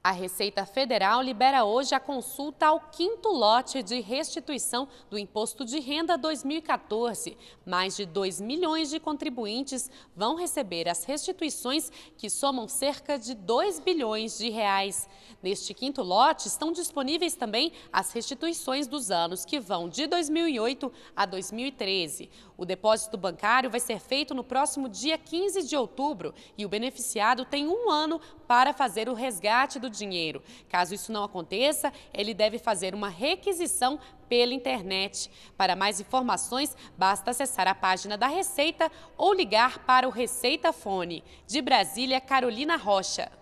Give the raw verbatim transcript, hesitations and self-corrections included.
A Receita Federal libera hoje a consulta ao quinto lote de restituição do Imposto de Renda dois mil e quatorze. Mais de dois milhões de contribuintes vão receber as restituições, que somam cerca de dois bilhões de reais. Neste quinto lote estão disponíveis também as restituições dos anos que vão de dois mil e oito a dois mil e treze. O depósito bancário vai ser feito no próximo dia quinze de outubro e o beneficiado tem um ano para fazer o resgate do dinheiro. Caso isso não aconteça, ele deve fazer uma requisição pela internet. Para mais informações, basta acessar a página da Receita ou ligar para o Receita Fone. De Brasília, Carolina Rocha.